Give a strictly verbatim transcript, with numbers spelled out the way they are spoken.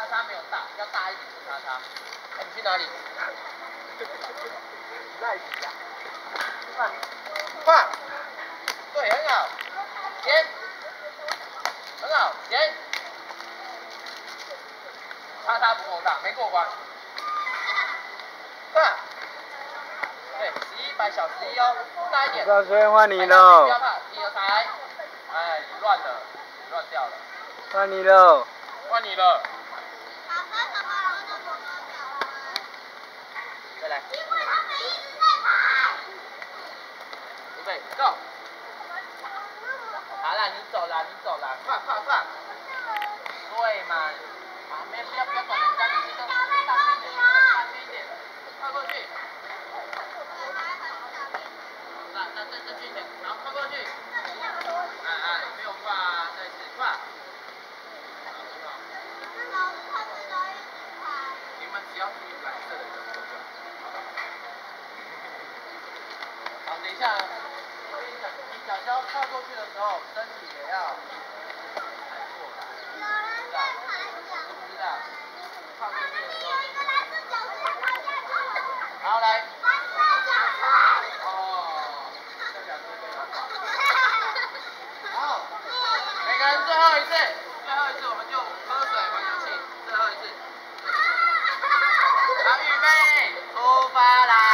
叉没有大，要大一点的叉叉。哎，你去哪里？赖皮呀！放，放，对，很好，接，很好，接。叉叉不够大，没过关。放，对，十一百小十一哦，大一点。 到时间换你喽。 不要怕，第二台。哎，你乱了，你乱掉了。 换你喽。 换你了。再来。因为他们一直在跑。预备，Go。好了，你走了，你走了，快快快。对嘛？啊，没不要不要管人家，你这个大声一点，大声一点，快过去。那那再再近一点，然后快过去。哎哎，没有挂啊，再一次挂。你们只要注意蓝色的就够了。好，等一下，我跟你讲，你脚脚跨过去的时候，身体也要踩过来。有人在踩脚。知不知道？跨过去的时候。有一个蓝色脚是跨下去了。好，来。蓝色脚是。哦。这脚是对的。好。每个人最后一次，最后一次我们就喝水玩游戏，最后一次。好，预备，出发啦！